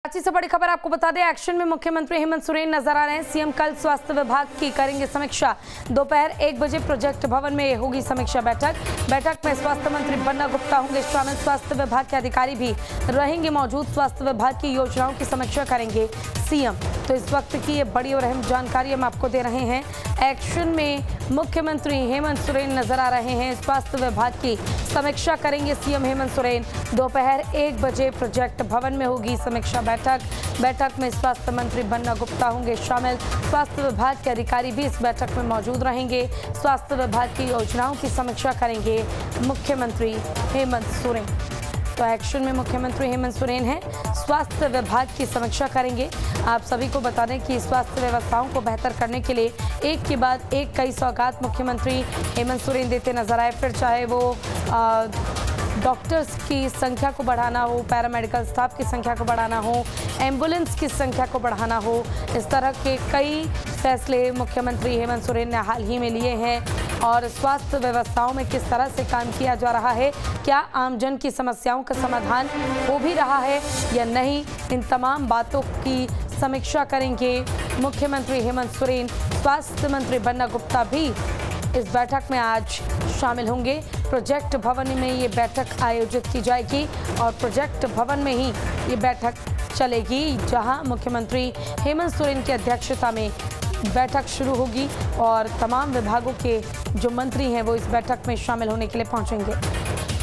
अच्छी से बड़ी खबर आपको बता दें, एक्शन में मुख्यमंत्री हेमंत सोरेन नजर आ रहे हैं। सीएम कल स्वास्थ्य विभाग की करेंगे समीक्षा। दोपहर 1 बजे प्रोजेक्ट भवन में होगी समीक्षा बैठक में स्वास्थ्य मंत्री बन्ना गुप्ता होंगे शामिल। स्वास्थ्य विभाग के अधिकारी भी रहेंगे मौजूद। स्वास्थ्य विभाग की योजनाओं की समीक्षा करेंगे सीएम। तो इस वक्त की ये बड़ी और अहम जानकारी हम आपको दे रहे हैं। एक्शन में मुख्यमंत्री हेमंत सोरेन नजर आ रहे हैं। स्वास्थ्य विभाग की समीक्षा करेंगे सीएम हेमंत सोरेन। दोपहर 1 बजे प्रोजेक्ट भवन में होगी समीक्षा बैठक में स्वास्थ्य मंत्री बन्ना गुप्ता होंगे शामिल। स्वास्थ्य विभाग के अधिकारी भी इस बैठक में मौजूद रहेंगे। स्वास्थ्य विभाग की योजनाओं की समीक्षा करेंगे मुख्यमंत्री हेमंत सोरेन। तो एक्शन में मुख्यमंत्री हेमंत सोरेन हैं, स्वास्थ्य विभाग की समीक्षा करेंगे। आप सभी को बता दें कि स्वास्थ्य व्यवस्थाओं को बेहतर करने के लिए एक के बाद एक कई सौगात मुख्यमंत्री हेमंत सोरेन देते नजर आए। फिर चाहे वो डॉक्टर्स की संख्या को बढ़ाना हो, पैरामेडिकल स्टाफ की संख्या को बढ़ाना हो, एम्बुलेंस की संख्या को बढ़ाना हो, इस तरह के कई फैसले मुख्यमंत्री हेमंत सोरेन ने हाल ही में लिए हैं। और स्वास्थ्य व्यवस्थाओं में किस तरह से काम किया जा रहा है, क्या आमजन की समस्याओं का समाधान हो भी रहा है या नहीं, इन तमाम बातों की समीक्षा करेंगे मुख्यमंत्री हेमंत सोरेन। स्वास्थ्य मंत्री बन्ना गुप्ता भी इस बैठक में आज शामिल होंगे। प्रोजेक्ट भवन में ये बैठक आयोजित की जाएगी और प्रोजेक्ट भवन में ही ये बैठक चलेगी, जहां मुख्यमंत्री हेमंत सोरेन की अध्यक्षता में बैठक शुरू होगी और तमाम विभागों के जो मंत्री हैं वो इस बैठक में शामिल होने के लिए पहुंचेंगे।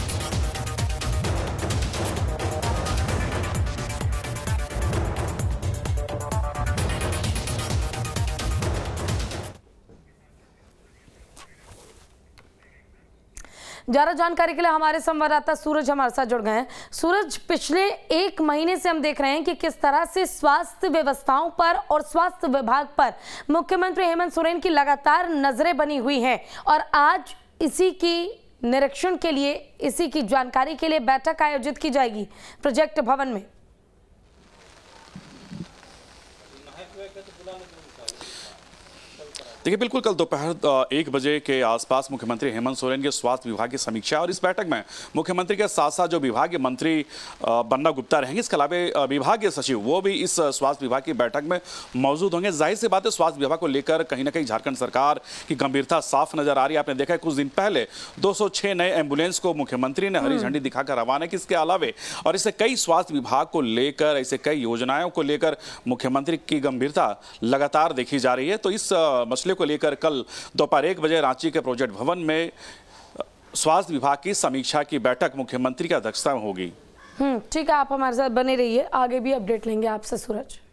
ज्यादा जानकारी के लिए हमारे संवाददाता सूरज हमारे साथ जुड़ गए हैं। सूरज, पिछले 1 महीने से हम देख रहे हैं कि किस तरह से स्वास्थ्य व्यवस्थाओं पर और स्वास्थ्य विभाग पर मुख्यमंत्री हेमंत सोरेन की लगातार नजरें बनी हुई हैं और आज इसी की निरीक्षण के लिए, इसी की जानकारी के लिए बैठक आयोजित की जाएगी प्रोजेक्ट भवन में। देखिए, बिल्कुल कल दोपहर 1 बजे के आसपास मुख्यमंत्री हेमंत सोरेन के स्वास्थ्य विभाग की समीक्षा और इस बैठक में मुख्यमंत्री के साथ साथ जो विभाग के मंत्री बन्ना गुप्ता रहेंगे, इसके अलावा विभाग के सचिव वो भी इस स्वास्थ्य विभाग की बैठक में मौजूद होंगे। जाहिर सी बात है, स्वास्थ्य विभाग को लेकर कहीं ना कहीं झारखंड सरकार की गंभीरता साफ नजर आ रही है। आपने देखा है कुछ दिन पहले 206 नए एम्बुलेंस को मुख्यमंत्री ने हरी झंडी दिखाकर रवाना किया। इसके अलावा और इससे कई स्वास्थ्य विभाग को लेकर, ऐसे कई योजनाओं को लेकर मुख्यमंत्री की गंभीरता लगातार देखी जा रही है। तो इस मसले को लेकर कल दोपहर 1 बजे रांची के प्रोजेक्ट भवन में स्वास्थ्य विभाग की समीक्षा की बैठक मुख्यमंत्री की अध्यक्षता में होगी। ठीक है, आप हमारे साथ बने रहिए, आगे भी अपडेट लेंगे आपसे सूरज।